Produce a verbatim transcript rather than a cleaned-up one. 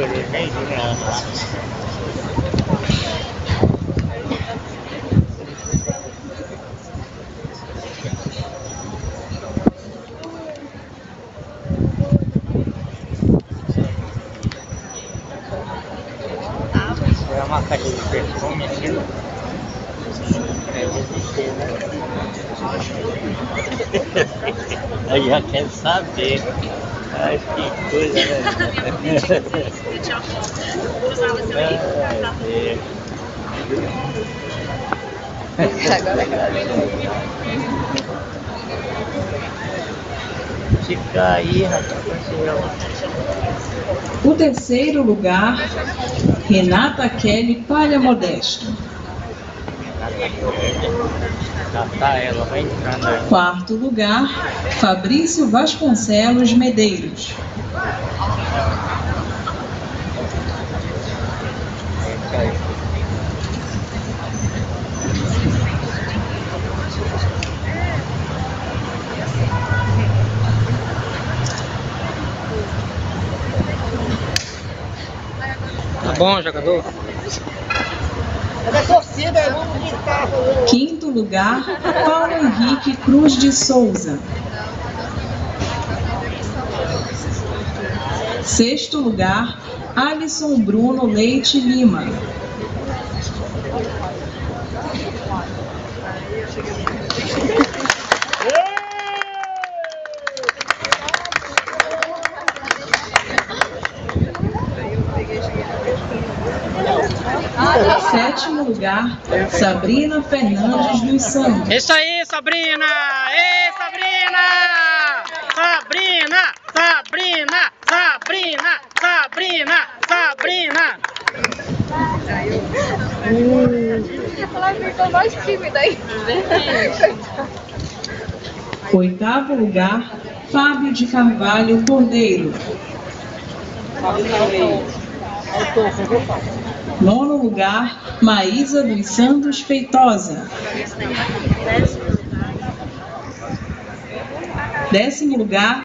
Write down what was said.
É uma caixa de perfume aqui. É resistir, né? Eu já quero saber. Ai, que coisa, né? Agora aquela vem. Fica aí, rapaz. O terceiro lugar, Renata Kelly Palha Modesto. Já tá, ela vai entrando aí. Quarto lugar, Fabrício Vasconcelos Medeiros. Tá bom, jogador? É da torcida, é muito gritar. Quinto lugar, Paulo Henrique Cruz de Souza. Sexto lugar, Alisson Bruno Leite Lima. Sétimo lugar, Sabrina Fernandes dos Santos. Isso aí, Sabrina! Ei, Sabrina! Sabrina! Sabrina! Sabrina! Sabrina! Sabrina! Eu ia falar que ficou mais tímida aí. Oitavo lugar, Fábio de Carvalho Cordeiro. Nono lugar, Maísa dos Santos Feitosa. Décimo lugar,